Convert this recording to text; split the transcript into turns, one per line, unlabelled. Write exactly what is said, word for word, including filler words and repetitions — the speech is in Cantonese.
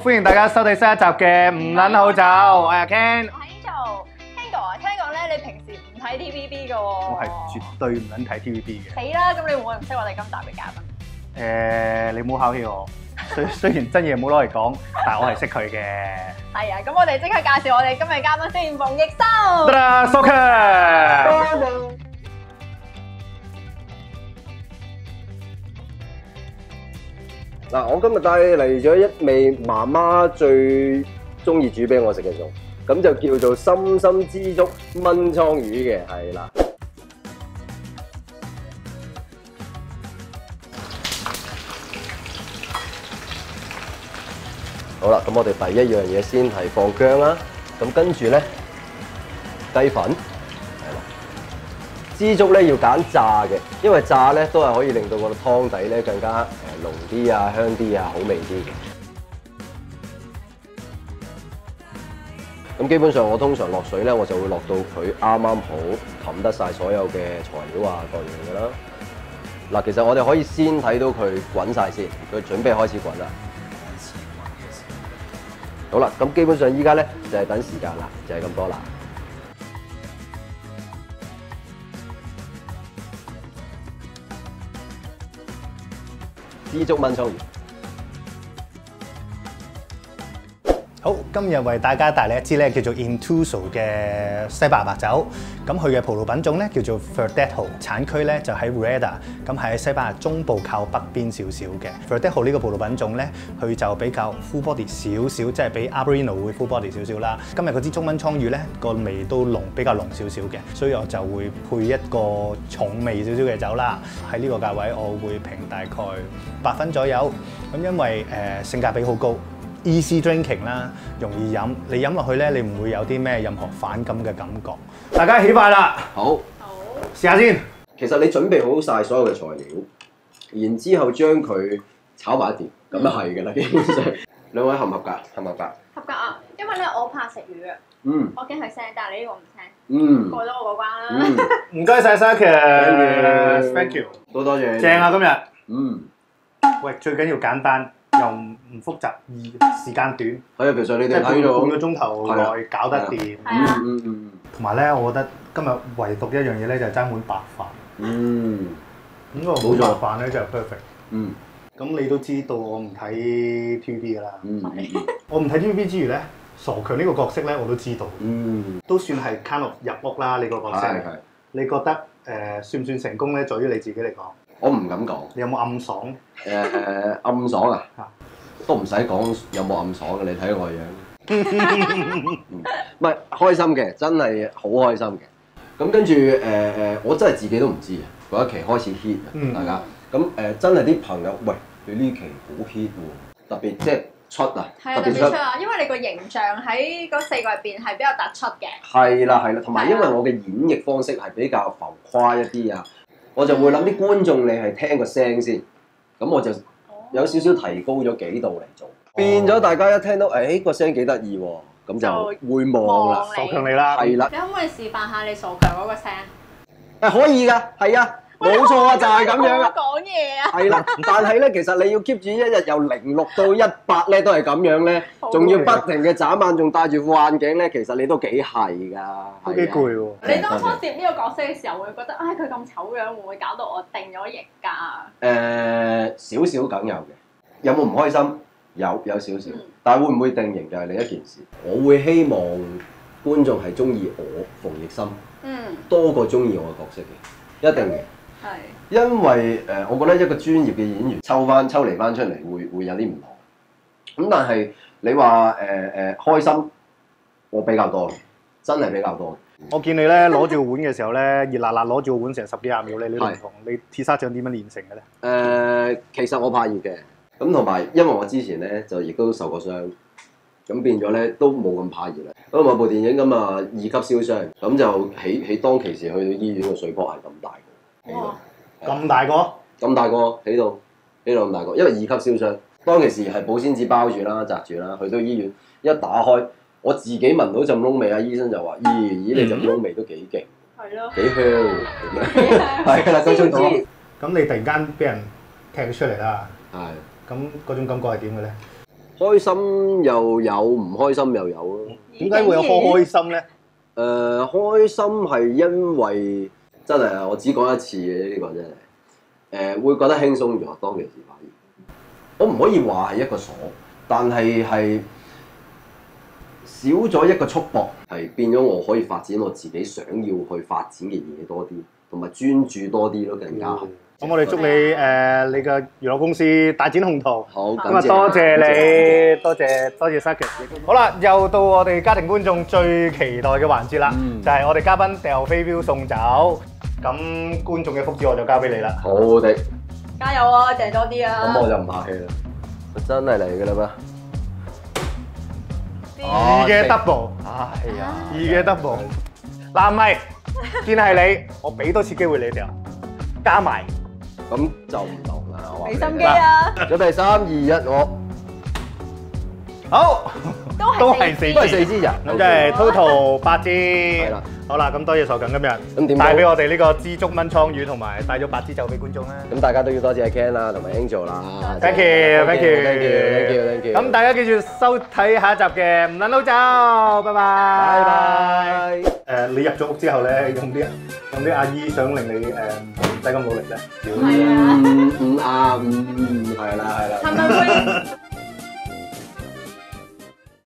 歡迎大家收睇新一集嘅唔撚好走，我係 Ken。
我係 Angel。Ken 哥啊，聽講咧你平時唔睇 T V B 嘅喎。
我係絕對唔撚睇 T V B 嘅。
死啦！咁你會唔會唔識我哋今集嘅嘉賓？
誒，你唔好考起我。雖雖然真嘢冇攞嚟講，但係我係識佢嘅。
係啊，咁我哋即刻介紹我哋今日嘉賓先，馮奕修。
得啦 ，Soccer。
嗱，我今日帶嚟咗一味媽媽最中意煮俾我食嘅餸，咁就叫做深深知足炆倉魚嘅，係啦。好啦，咁我哋第一樣嘢先係放薑啦，咁跟住咧雞粉，係啦。知足咧要揀炸嘅，因為炸咧都係可以令到個湯底咧更加誒濃啲啊、香啲啊、好味啲嘅。咁基本上我通常落水咧，我就會落到佢啱啱好冚得晒所有嘅材料啊各樣嘅啦。嗱，其實我哋可以先睇到佢滾晒先，佢準備開始滾啦。好啦，咁基本上依家咧就係等時間啦，就係咁多啦。知足炆倉魚。
好，今日為大家帶嚟一支咧叫做 Intuso 嘅西班牙白酒，咁佢嘅葡萄品種咧叫做 Verdejo， 產區咧就喺 Rueda， 咁喺西班牙中部靠北邊少少嘅。Verdejo 呢個葡萄品種咧，佢就比較 full body 少少，即係比 Albariño 會 full body 少少啦。今日嗰支中炆倉魚咧個味都濃，比較濃少少嘅，所以我就會配一個重味少少嘅酒啦。喺呢個價位，我會評大概八分左右。咁因為誒、呃、性價比好高。Easy drinking 啦，容易飲，你飲落去咧，你唔會有啲咩任何反感嘅感覺。大家起筷啦，
好，
好，
試下先。
其實你準備好晒所有嘅材料，然之後將佢炒埋一碟，咁就係㗎啦。基本上，兩位合唔合格？合唔合格？
合格啊！因為咧我怕食魚啊，
嗯，
我驚佢腥，但係你呢個唔腥，
嗯，
過咗我嗰關啦。
嗯，
唔該晒 Soccer，thank you，
多多謝。
正啊今日。
嗯，
喂，最緊要簡單，又唔唔複雜，而時間短，即
係啊，其實你哋
係半
睇到
半個鐘頭內搞得掂。
係啊
嗯嗯
同埋咧，我覺得今日唯獨一樣嘢咧就係爭碗白飯。
嗯
咁個
冇錯
白飯咧就 perfect。
嗯
咁你都知道我唔睇 T V B 㗎啦。
嗯嗯
我唔睇 T V B 之餘咧，傻強呢個角色咧我都知道，
嗯，
都算係 kind of 入屋啦。你個角色，
係係，
你覺得誒、呃、算唔算成功咧？在於你自己嚟講，
我唔敢講。
你有冇暗爽？
誒誒暗爽啊
嚇，
都唔使講有冇暗爽嘅，你睇我樣。唔係開心嘅，真係好開心嘅。咁跟住誒誒，我真係自己都唔知啊。嗰一期開始 hit 啊，
嗯
大家咁誒、呃，真係啲朋友喂，你呢期好 hit 喎，特別即係出啊，
係啊，特別出啊，因為你個形象喺嗰四個入邊係比較突出嘅。
係啦係啦，同埋因為我嘅演繹方式係比較浮誇一啲啊，我就會諗啲觀眾你係聽個聲先，咁我就有少少提高咗幾度嚟做，變咗大家一聽到誒個聲幾得意喎，咁就會望啦，
傻強你啦，
係啦，
你可唔可以示範下你傻強嗰個聲？
誒可以㗎，係啊。冇錯啊，就係咁樣啊！
講嘢啊！
係啦，但係咧，其實你要 keep 住一日由零六到一百咧，都係咁樣咧，仲要不停嘅眨眼，仲戴住副眼鏡咧，其實你都幾係㗎，
都幾攰喎。
你當初接呢個角色嘅時候，會覺得唉，佢咁醜樣，會唔會搞到我定咗型㗎？
誒，少少梗有嘅，有冇唔開心？有有少少，但係會唔會定型就係另一件事。我會希望觀眾係中意我馮奕森，嗯，多過中意我嘅角色嘅，一定嘅。係，因為誒、呃，我覺得一個專業嘅演員抽翻抽離翻出嚟，會會有啲唔同。咁但係你話誒誒開心，我比較多，真係比較多。
我見你咧攞住個碗嘅時候咧，熱辣辣攞住個碗成十幾廿秒咧，你都唔同。你鐵砂掌點樣練成嘅咧？誒、
呃，其實我怕熱嘅，咁同埋因為我之前咧就亦都受過傷，咁變咗咧都冇咁怕熱啦。咁啊部電影咁啊二級燒傷，咁就起起當其時去到醫院個水泡係咁大。
哇！
咁大個？
咁大個起到起到咁大個，因為二級燒傷，當其時係保鮮紙包住啦、紮住啦，去到醫院一打開，我自己聞到陣燶味啊，醫生就話：咦咦，你陣燶味都幾勁，
係咯，
幾香，係啦嗰種講。
咁你突然間俾人踢咗出嚟啦，
係。
咁嗰種感覺係點嘅咧？
開心又有，唔開心又有咯。
點解會有開心咧？
誒、呃，開心係因為真係啊！我只講一次嘅呢個真係誒、呃，會覺得輕鬆咗。當其時反而，我唔可以話係一個鎖，但係係少咗一個束縛，係變咗我可以發展我自己想要去發展嘅嘢多啲，同埋專注多啲咯，更加係。
咁我哋祝你誒你嘅娛樂公司大展宏圖。
好，
咁啊多謝你，多謝多謝 Sakis。好啦，又到我哋家庭觀眾最期待嘅環節啦，就係我哋嘉賓掉飛鏢送酒。咁觀眾嘅福祉我就交俾你啦。
好的，
加油啊，訂多啲啊！
咁我就唔客氣啦，真係嚟㗎啦咩？
二嘅 double，哎呀，二嘅 double。嗱唔係，見係你，我俾多次機會你哋啊，加埋。
咁就唔同啦，我話
俾心機啊！
準備三二一，我
好，都係四
都係四支人，
咁即係 total 八支。
係啦，
好啦，咁多謝傻緊今日，
咁點
帶俾我哋呢個知足炆倉魚，同埋帶咗八支酒俾觀眾啦。
咁大家都要多謝阿 Ken 啦，同埋 Angel 啦。
Thank you，thank
you，thank you，thank you，thank you。
咁大家記住收睇下一集嘅唔撚撈酒，拜拜。
拜拜。
誒，你入咗屋之後咧，有冇啲有冇啲阿姨想令你誒唔使咁努力咧？
係啊，
嗯嗯啊嗯，係啦係啦。
係咪會